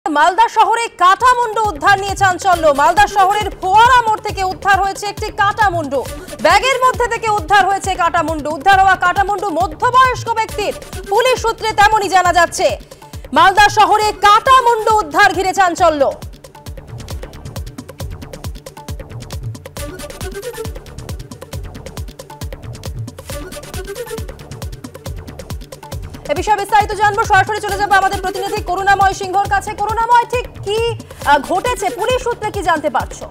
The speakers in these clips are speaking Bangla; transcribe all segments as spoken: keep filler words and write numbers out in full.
মালদা শহরে কাটামুন্ডু উদ্ধার নিয়ে চাঞ্চল্য। মালদা শহরের ফোয়ারা মোড় থেকে উদ্ধার হয়েছে একটি কাটামুন্ডু। ব্যাগের মধ্যে থেকে উদ্ধার হয়েছে কাটামুন্ডু। উদ্ধার হওয়া কাটামুন্ডু মধ্যবয়স্ক ব্যক্তির। পুলিশ সূত্রে তেমনই জানা যাচ্ছে। মালদা শহরে কাটামুন্ডু উদ্ধার ঘিরে চাঞ্চল্য। এ বিষয়ে বিস্তারিত জানবো, সরাসরি চলে যাবো আমাদের প্রতিনিধি করুণাময় সিংহর কাছে। করুণাময়, ঠিক কি ঘটেছে, পুলিশ সূত্রে কি জানতে পারছো?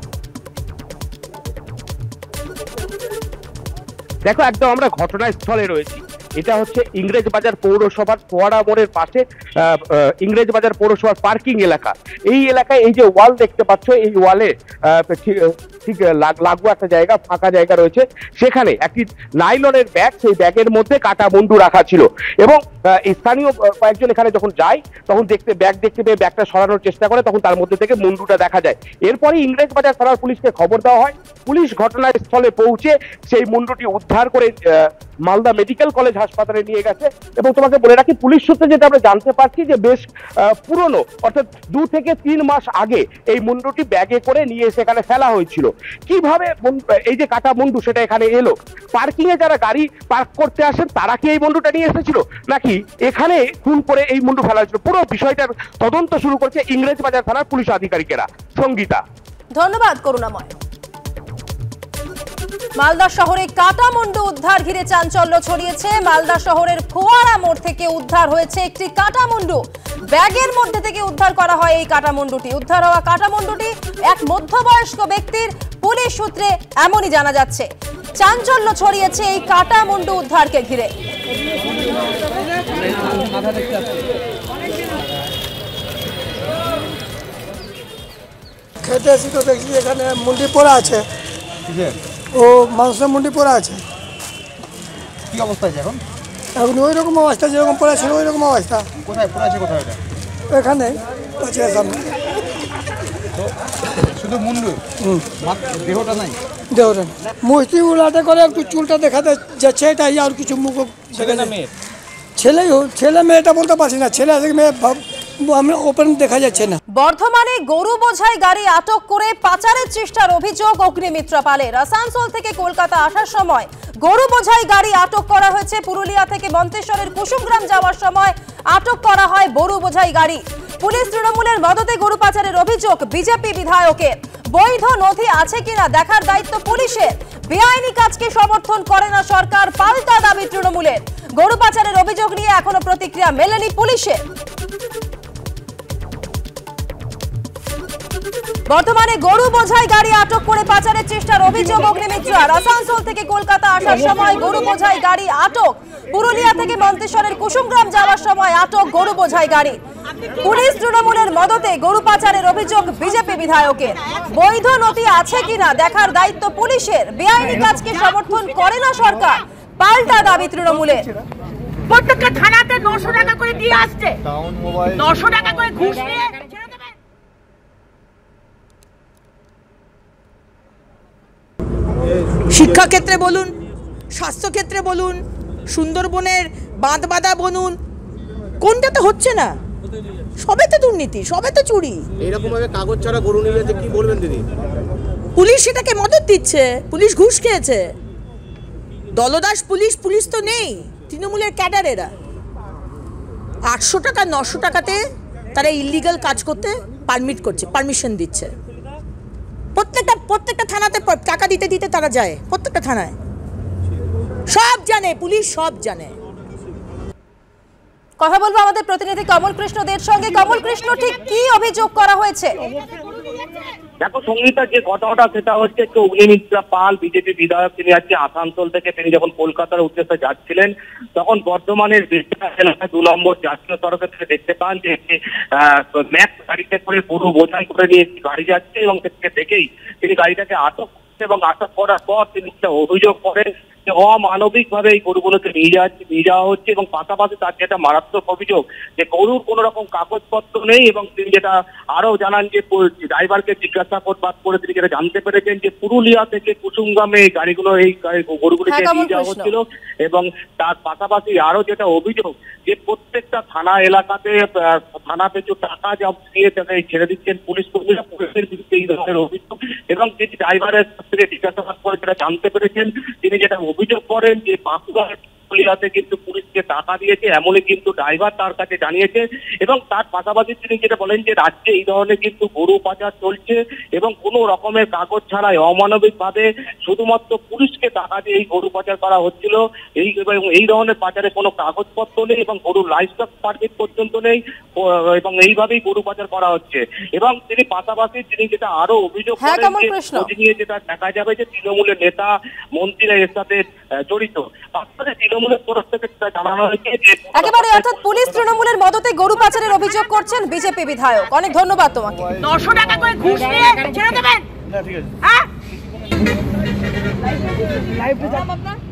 দেখো, একদম আমরা ঘটনাস্থলে রয়েছি। এটা হচ্ছে ইংরেজ বাজার পৌরসভার ফোয়ারা মোড়ের পাশে ইংরেজ বাজার পৌরসভার পার্কিং এলাকা। এই এলাকায় এই যে ওয়াল দেখতে পাচ্ছ, এই ওয়ালে ঠিক লাগোয়া একটা জায়গা, ফাঁকা জায়গা রয়েছে। সেখানে একটি নাইলনের ব্যাগ, সেই ব্যাগের মধ্যে কাটামুন্ডু রাখা ছিল এবং স্থানীয় কয়েকজন এখানে যখন যায় তখন দেখতে ব্যাগ দেখতে পেয়ে ব্যাগটা সরানোর চেষ্টা করে, তখন তার মধ্যে থেকে মুন্ডুটা দেখা যায়। এরপরে ইংরেজ বাজার থানার পুলিশকে খবর দেওয়া হয়। পুলিশ ঘটনাস্থলে পৌঁছে সেই মুন্ডুটি উদ্ধার করে মালদা মেডিকেল কলেজ হাসপাতালে নিয়ে গেছে। এবং তোমাকে বলে রাখি, পুলিশ সূত্রে যেটা আমরা জানতে পারছি যে বেশ পুরনো, অর্থাৎ দু থেকে তিন মাস আগে এই মুন্ডুটি ব্যাগে করে নিয়ে সেখানে ফেলা হয়েছিল। কিভাবে এই যে কাটা মুন্ডু সেটা এখানে এলো? পার্কিং এ যারা গাড়ি পার্ক করতে আসেন তারা কি এই মুন্ডুটা নিয়ে এসেছিল, নাকি এখানে খুন করে এই মুন্ডু ফেলা হয়েছিল? পুরো বিষয়টার তদন্ত শুরু করছে ইংরেজ বাজার থানার পুলিশ আধিকারিকেরা। সঙ্গীতা, ধন্যবাদ করুণাময়। মালদা শহরে কাটামুন্ডু উদ্ধার ঘিরে চাঞ্চল্য ছড়িয়েছে। মালদা শহরের ফোয়ারা মোড় থেকে উদ্ধার হয়েছে একটি কাটামুন্ডু। ব্যাগের মধ্যে থেকে উদ্ধার করা হয় এই কাটামুন্ডুটি। উদ্ধার হওয়া কাটামুন্ডুটি এক মধ্যবয়স্ক ব্যক্তির। পুলিশ সূত্রে এমনই জানা যাচ্ছে। চাঞ্চল্য ছড়িয়েছে এই কাটামুন্ডু উদ্ধারকে ঘিরে। খেতে এসে তো দেখছি এখানে মুন্ডি পড়া আছে, ও মাংসের মুন্ডি পড়া আছে। কি অবস্থা আছে এখন? এখন ওই রকম অবস্থা, যেরকম পড়া ছিল ওই রকম অবস্থা। কোথায় পড়া আছে? কোথায় এটা? এখানে আছে সামনে। শুধু মুন্ডু, দেহটা নাই? দেহটা মুষ্টি উলাটে করে একটু চুলটা দেখাতে যাচ্ছে, এটাই। আর কিছু মুখ ছেলে ছেলে মেয়েটা বলতে পারছি না, ছেলে মেয়ে আমরা ওপেন দেখা যাচ্ছে না। বর্ধমানে গরু বোঝাই গাড়ি আটক করে পাচারের চেষ্টার অভিযোগ অগ্নিমিত্রা পালের। আসানসোল থেকে কলকাতা আসার সময় গরু বোঝাই গাড়ি আটক করা হয়েছে। পুরুলিয়া থেকে মন্তেশ্বরের কুসুমগ্রাম যাওয়ার সময় আটক করা হয় গরু বোঝাই গাড়ি। পুলিশ তৃণমূলের মদতে গরু পাচারের অভিযোগ বিজেপি বিধায়কের। বৈধ নথি আছে কিনা দেখার দায়িত্ব পুলিশের। বেআইনি কাজকে সমর্থন করে না সরকার, পাল্টা দাবি তৃণমূলের। গরু পাচারের অভিযোগ নিয়ে এখনো প্রতিক্রিয়া মেলেনি পুলিশের। বর্তমানে গরু বোঝাই গাড়ি আটক করে পাচারের চেষ্টার অভিযোগ অগ্নিমিত্রার। আসানসোল থেকে কলকাতা আসার সময় গরু বোঝাই গাড়ি আটক। পুরুলিয়া থেকে মন্তেশ্বরের কুসুমগ্রাম যাওয়ার সময় আটক গরু বোঝাই গাড়ি। পুলিশ তৃণমূলের মদতে গরু পাচারের অভিযোগ বিজেপি বিধায়কের। বৈধ নথি আছে কিনা দেখার দায়িত্ব পুলিশের। বেআইনি কাজকে সমর্থন করে না সরকার, পাল্টা দাবি তৃণমূলের। প্রত্যেকটা থানাতে নশো টাকা করে দিয়ে আসছে, নশো টাকা করে ঘুষ নিয়ে। শিক্ষাক্ষেত্রে বলুন, স্বাস্থ্যক্ষেত্রে বলুন, সুন্দরবনের বাঁধ বাঁধা বলুন, কোনটাতে হচ্ছে না? সবে তো দুর্নীতি, সবে তো চুরি। এরকম ভাবে কাগজ ছাড়া গরু নিয়ে যাচ্ছে, কি বলবেন দিদি? পুলিশ সেটাকে মদত দিচ্ছে, পুলিশ ঘুষ খেয়েছে। দলদাস পুলিশ, পুলিশ তো নেই, তৃণমূলের ক্যাডারেরা। আটশো টাকা নশো টাকাতে তারা ইলিগাল কাজ করতে পারমিট করছে, পারমিশন দিচ্ছে। প্রত্যেকটা প্রত্যেকটা থানাতে টাকা দিতে দিতে তারা যায়, প্রত্যেকটা থানায়। সব জানে পুলিশ, সব জানে। কথা বলবো আমাদের প্রতিনিধি কমল কৃষ্ণ দের সঙ্গে। কমল কৃষ্ণ, ঠিক কি অভিযোগ করা হয়েছে? দেখো সঙ্গীতা, যে ঘটনাটা সেটা হচ্ছে অগ্নিমিত্রা পাল বিজেপি বিধায়ক, তিনি আজকে আসানসোল থেকে তিনি যখন কলকাতার উদ্দেশ্যে যাচ্ছিলেন তখন বর্ধমানের এলাকায় দু নম্বর জাতীয় সড়কে থেকে দেখতে পান যে একটি ম্যাক্স গাড়িতে করে গরু বোঝাই করে নিয়ে গাড়ি যাচ্ছে এবং সেটাকে দেখেই তিনি গাড়িটাকে আটক করছেন এবং আটক করার পর তিনি একটা অভিযোগ করেন যে যে অমানবিক ভাবে এই গরুগুলোকে নিয়ে যাচ্ছে নিয়ে যাওয়া হচ্ছে এবং পাশাপাশি তার যেটা মারাত্মক অভিযোগ যে গরুর কোনো রকম কাগজপত্র নেই এবং তিনি যেটা আরো জানান যে ড্রাইভারকে জিজ্ঞাসাবাদ করে তিনি যেটা জানতে পেরেছেন যে পুরুলিয়া থেকে কুসুমগ্রামে এই গাড়িগুলো এই গরুগুলিকে নিয়ে যাওয়া হচ্ছিল এবং তার পাশাপাশি আরো যেটা অভিযোগ যে প্রত্যেকটা থানা এলাকাতে থানা পিছু টাকা দিয়ে তাকে ছেড়ে দিচ্ছেন পুলিশ কর্মীরা, পুলিশের বিরুদ্ধে এই ধরনের অভিযোগ এবং তিনি ড্রাইভারের কাছ থেকে জিজ্ঞাসাবাদ করে যেটা জানতে পেরেছেন তিনি যেটা অভিযোগ করেন যে বাঁকুড়ার পুলিয়াতে কিন্তু পুলিশকে টাকা দিয়েছে এমনই কিন্তু ড্রাইভার তার কাছে জানিয়েছে এবং তার পাশাপাশি তিনি যেটা বলেন যে রাজ্যে এই ধরনের কিন্তু গরু পাচার চলছে এবং কোনো রকমের কাগজ ছাড়াই অমানবিক ভাবে শুধুমাত্র পুলিশকে টাকা দিয়ে এই গরু পাচার করা হচ্ছিল এই এবং এই ধরনের পাচারে কোনো কাগজপত্র নেই এবং গরুর লাইভস্টক পারমিট পর্যন্ত নেই এবং এইভাবেই গরু পাচার করা হচ্ছে এবং তিনি পাশাপাশি তিনি যেটা আরো অভিযোগ করেন যে নিয়ে যেটা দেখা যাবে যে তৃণমূলের নেতা মন্ত্রীরা এর সাথে জড়িত। তারপরে তৃণমূলের তরফ থেকে জানানো হয়েছে যে একেবারে অর্থাৎ পুলিশ তৃণমূলের মদতে গরু পাচারের অভিযোগ করছেন বিজেপি বিধায়ক। অনেক ধন্যবাদ তোমাকে। নশো টাকা করে ঘুষ নিয়ে ছেড়ে দেবেন? হ্যাঁ